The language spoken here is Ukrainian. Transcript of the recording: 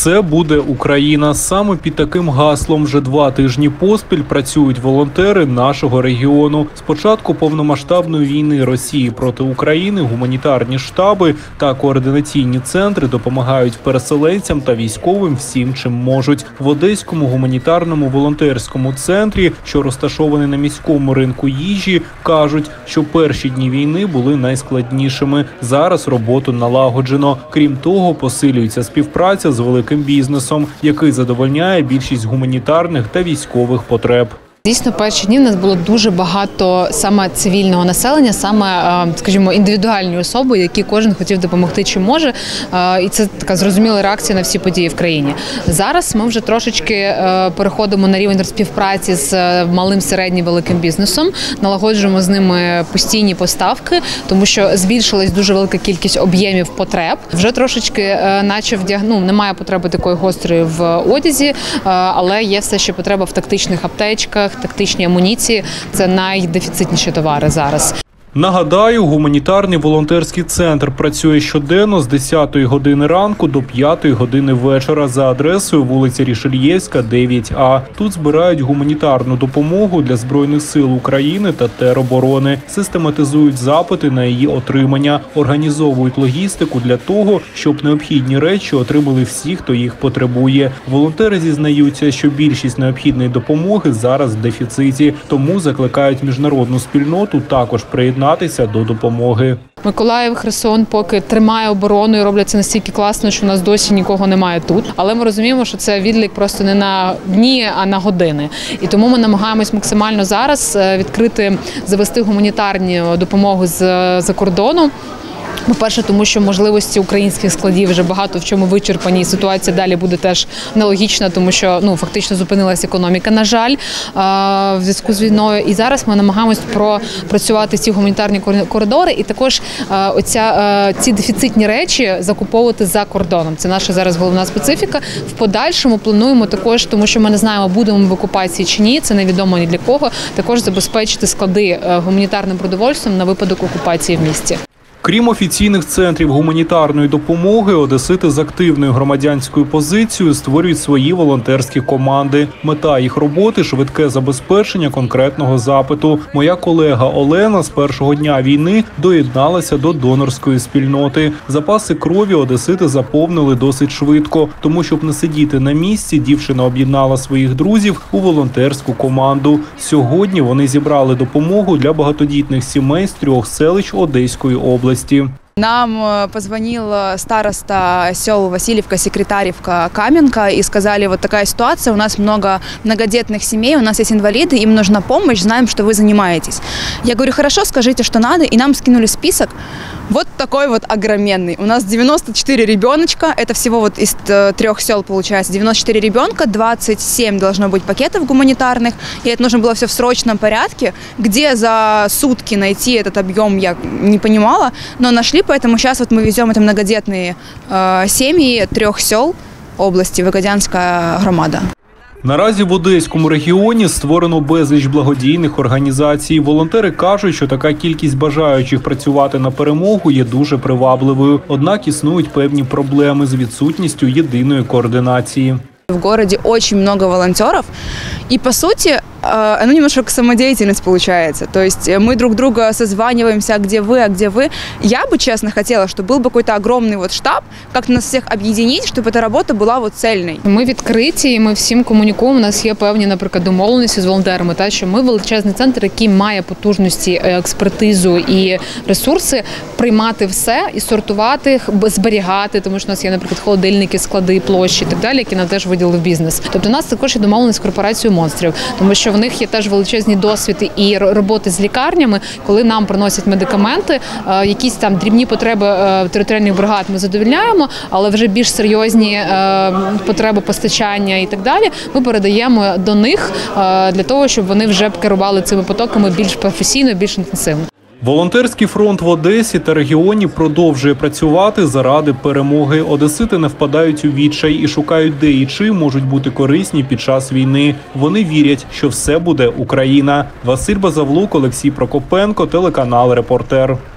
Все буде Україна. Саме під таким гаслом вже 2 тижні поспіль працюють волонтери нашого регіону. З початку повномасштабної війни Росії проти України гуманітарні штаби та координаційні центри допомагають переселенцям та військовим всім, чим можуть. В Одеському гуманітарному волонтерському центрі, що розташований на міському ринку їжі, кажуть, що перші дні війни були найскладнішими. Зараз роботу налагоджено. Крім того, посилюється співпраця з великим бізнесом, який задовольняє більшість гуманітарних та військових потреб. Дійсно, перші дні в нас було дуже багато саме цивільного населення, саме, скажімо, індивідуальні особи, які кожен хотів допомогти чим може. І це така зрозуміла реакція на всі події в країні. Зараз ми вже трошечки переходимо на рівень співпраці з малим, середнім, великим бізнесом, налагоджуємо з ними постійні поставки, тому що збільшилась дуже велика кількість об'ємів потреб. Вже трошечки наче немає потреби такої гострої в одязі, але є все ще потреба в тактичних аптечках, тактичні амуніції – це найдефіцитніші товари зараз. Нагадаю, гуманітарний волонтерський центр працює щоденно з 10-ї години ранку до 5-ї години вечора за адресою вулиця Рішельєвська, 9А. Тут збирають гуманітарну допомогу для Збройних сил України та тероборони, систематизують запити на її отримання, організовують логістику для того, щоб необхідні речі отримали всі, хто їх потребує. Волонтери зізнаються, що більшість необхідної допомоги зараз в дефіциті, тому закликають міжнародну спільноту також приєднатися до допомоги. Миколаїв, Херсон поки тримає оборону і роблять це настільки класно, що у нас досі нікого немає тут. Але ми розуміємо, що це відлік просто не на дні, а на години. І тому ми намагаємось максимально зараз завести гуманітарну допомогу з-за кордону. По-перше, тому що можливості українських складів вже багато в чому вичерпані, і ситуація далі буде теж аналогічна, тому що фактично зупинилася економіка, на жаль, в зв'язку з війною. І зараз ми намагаємось пропрацювати ці гуманітарні коридори і також ці дефіцитні речі закуповувати за кордоном. Це наша зараз головна специфіка. В подальшому плануємо також, тому що ми не знаємо, будемо ми в окупації чи ні, це невідомо ні для кого, також забезпечити склади гуманітарним продовольством на випадок окупації в місті. Крім офіційних центрів гуманітарної допомоги, одесити з активною громадянською позицією створюють свої волонтерські команди. Мета їх роботи – швидке забезпечення конкретного запиту. Моя колега Олена з першого дня війни доєдналася до донорської спільноти. Запаси крові одесити заповнили досить швидко. Тому, щоб не сидіти на місці, дівчина об'єднала своїх друзів у волонтерську команду. Сьогодні вони зібрали допомогу для багатодітних сімей з 3 селищ Одеської області. Нам позвонил староста сел Васильевка, Секретаревка, Каменка и сказали, вот такая ситуация, у нас много многодетных семей, у нас есть инвалиды, им нужна помощь, знаем, что вы занимаетесь. Я говорю, хорошо, скажите, что надо, и нам скинули список, вот такой вот огроменный. У нас 94 ребеночка, это всего вот из 3 сел получается, 94 ребенка, 27 должно быть пакетов гуманитарных, и это нужно было все в срочном порядке. Где за сутки найти этот объем, я не понимала, но нашли. Поэтому сейчас вот мы везем это многодетные семьи 3 сел області, Вигодянська громада. Наразі в Одеському регіоні створено безліч благодійних організацій. Волонтери кажуть, що така кількість бажаючих працювати на перемогу є дуже привабливою. Однак існують певні проблеми з відсутністю єдиної координації. В городе очень много волонтеров, и по сути, оно немножко как самодеятельность получается. То есть мы друг друга созваниваемся, а где вы. Я бы, честно, хотела, чтобы был бы какой-то огромный вот штаб, как нас всех объединить, чтобы эта работа была вот цельной. Ми відкриті, і ми всім комунікуємо. У нас є певні, наприклад, домовленості з волонтерами, що ми величезний центр, який має потужності, експертизу і ресурси приймати все і сортувати їх, зберігати, тому що у нас є, наприклад, холодильники, склади, площі і так далі, які нам теж виділили в бізнес. Тобто у нас також є домовленість з корпорацією монстрів, тому що в них є теж величезні досвід і роботи з лікарнями, коли нам приносять медикаменти, якісь там дрібні потреби територіальних бригад ми задовольняємо, але вже більш серйозні потреби постачання і так далі ми передаємо до них для того, щоб вони вже керували цими потоками більш професійно, більш інтенсивно. Волонтерський фронт в Одесі та регіоні продовжує працювати заради перемоги. Одесити не впадають у відчай і шукають, де і чим можуть бути корисні під час війни. Вони вірять, що все буде Україна. Василь Базавлук, Олексій Прокопенко, телеканал «Репортер».